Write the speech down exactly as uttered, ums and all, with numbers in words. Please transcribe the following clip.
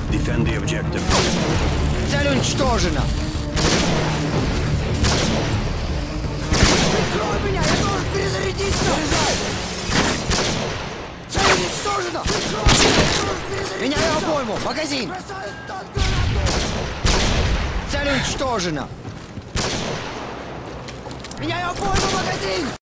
Defend the objective. Цель уничтожена. Прикрой меня, я должен перезарядиться. Заряжай. Цель уничтожена. Меняю обойму. Магазин. Цель уничтожена. Меняю обойму. Магазин.